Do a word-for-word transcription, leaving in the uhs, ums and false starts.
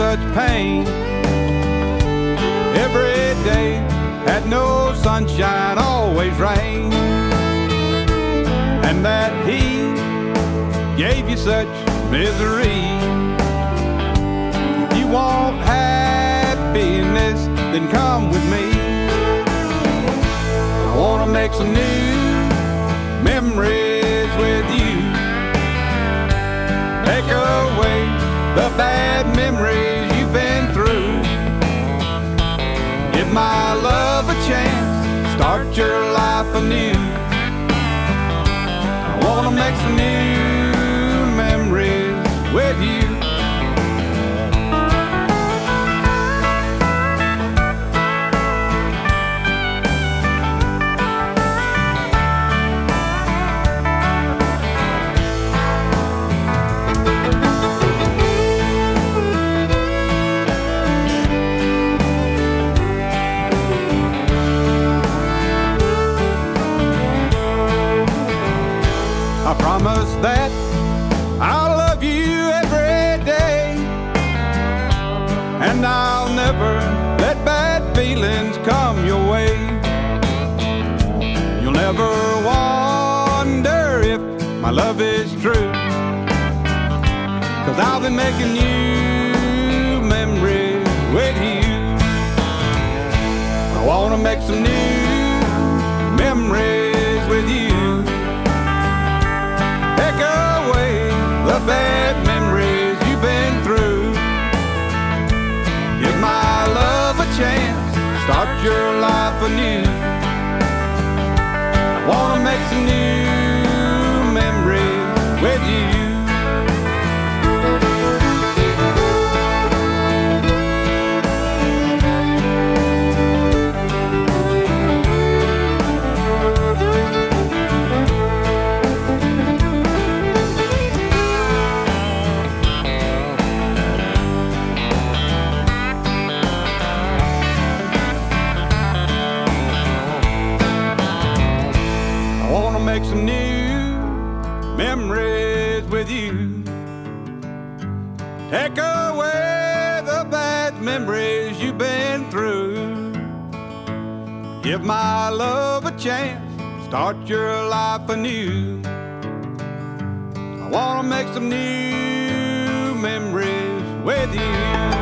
such pain. Every day had no sunshine, always rain. And that he gave you such misery. If you want happiness, then come with me. I wanna make some new memories with you. Take away the bad memories you've been through. Give my love a chance, start your life anew. I wanna make some new memories with you. I promise that I'll love you every day, and I'll never let bad feelings come your way. You'll never wonder if my love is true, 'cause I'll be making new memories with you. I wanna make some new memories with you. Take away the bad memories you've been through. Give my love a chance, start your life anew. I wanna make some new memories with you. Make some new memories with you. Take away the bad memories you've been through. Give my love a chance, start your life anew. I wanna make some new memories with you.